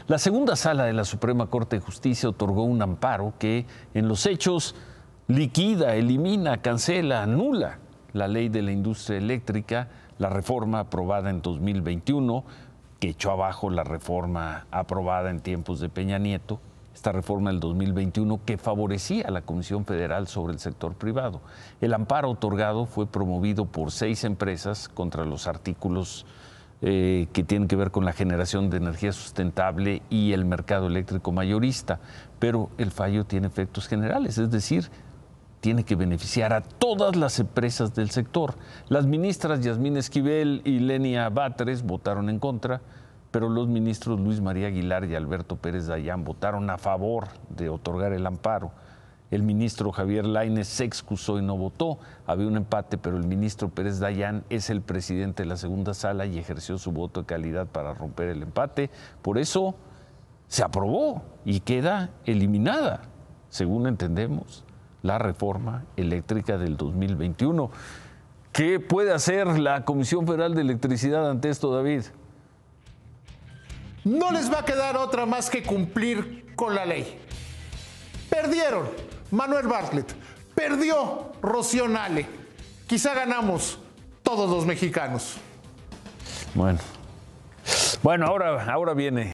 La segunda sala de la Suprema Corte de Justicia otorgó un amparo que, en los hechos, liquida, elimina, cancela, anula la ley de la industria eléctrica, la reforma aprobada en 2021, que echó abajo la reforma aprobada en tiempos de Peña Nieto, esta reforma del 2021 que favorecía a la Comisión Federal sobre el sector privado. El amparo otorgado fue promovido por 6 empresas contra los artículos que tienen que ver con la generación de energía sustentable y el mercado eléctrico mayorista, pero el fallo tiene efectos generales, es decir, tiene que beneficiar a todas las empresas del sector. Las ministras Yasmín Esquivel y Lenia Batres votaron en contra, pero los ministros Luis María Aguilar y Alberto Pérez Dayán votaron a favor de otorgar el amparo. El ministro Javier Lainez se excusó y no votó. Había un empate, pero el ministro Pérez Dayán es el presidente de la segunda sala y ejerció su voto de calidad para romper el empate. Por eso se aprobó y queda eliminada, según entendemos, la reforma eléctrica del 2021. ¿Qué puede hacer la Comisión Federal de Electricidad ante esto, David? No les va a quedar otra más que cumplir con la ley. Perdieron Manuel Bartlett, perdió Rocío Nale. Quizá ganamos todos los mexicanos. Bueno, ahora viene